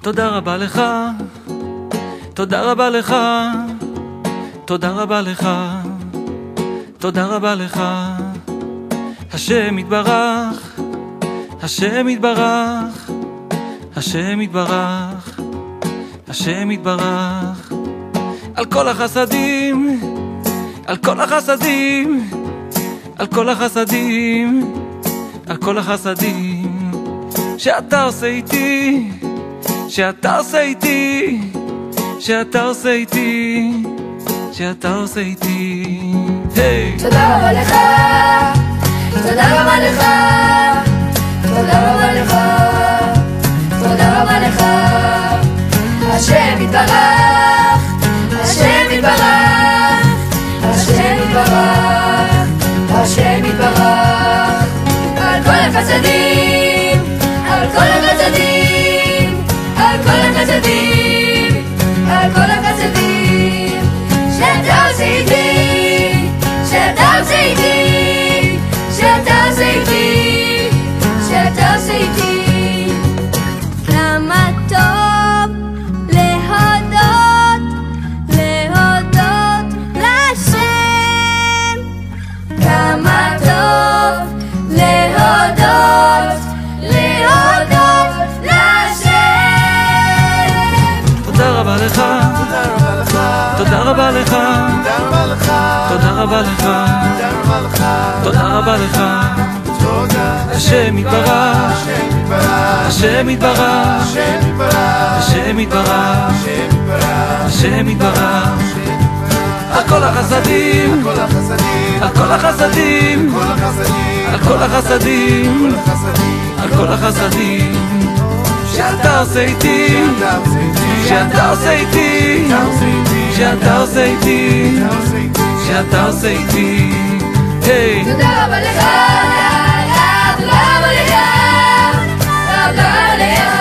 תודה רבה לך, תודה רבה לך, תודה רבה לך, תודה רבה לך. השם יתברך, השם יתברך, השם יתברך, השם יתברך. על כל החסדים, על כל החסדים, על כל החסדים, על כל החסדים שאתה עושה איתי, שאתה עושה איתי, שאתה עושה איתי, שאתה עושה איתי. תודה רבה לך, תודה רבה לך, תודה רבה לך, תודה רבה לך. השם יתברך, השם יתברך, השם יתברך, השם יתברך. על כל החסדים, על כל החסדים, על כל החסדים, על כל החסדים שאתה עושה איתי, שאתה עושה איתי, שאתה עושה איתי, שאתה עושה איתי. כמה טוב להודות, להודות לשם. כמה טוב להודות, להודות לשם. תודה רבה לך, תודה רבה לך, תודה רבה לך, תודה רבה לך. השם יתברך, השם יתברך, השם יתברך, השם יתברך. על כל החסדים, על כל החסדים, על כל החסדים, על כל החסדים שאתה עושה איתי, שאתה עושה איתי, שאתה עושה איתי, שאתה עושה איתי. תודה רבה לך, תודה רבה לך, תודה רבה לך.